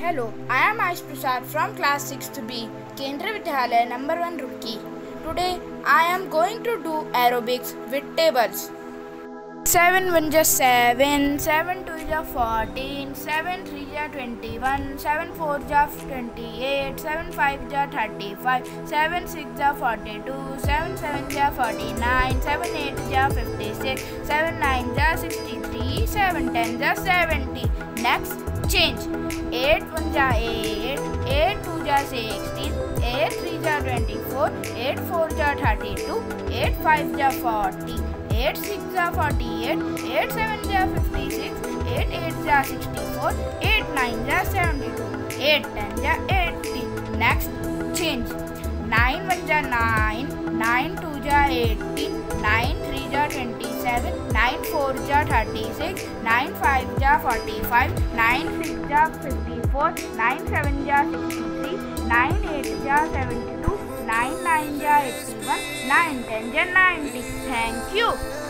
Hello, I am Ayush Parsad from class 6th B, Kendra Vidyalaya number 1 Rookie. Today I am going to do aerobics with tables. 7 1 ja 7, 7 2 ja 14, 7 3 ja 21, 7 4 ja 28, 7 5 ja 35, 7 6 ja 42, 7 7 ja 49, 7 8 ja 56, 7 9 ja 63, 7 10 ja 70. Next, change. 8 1 ja 8, 8 2 ja 16, 8 3 ja 24, 8 4 ja 32, 8 5 ja 40, 8 6 ja 48, 8 7 ja 56, 8 8 ja 64, 8 9 ja 72, 8 10 ja 80. Next, change. 9 1 ja 9, 9 2 ja 18, 9 3 ja 27, 9 4 ja 36, 9 5 ja 45, 9 6 ja 54, 9 7 ja 63, 9 8 ja 72, 9 9 ja 81, 9 10 ja 90. Thank you.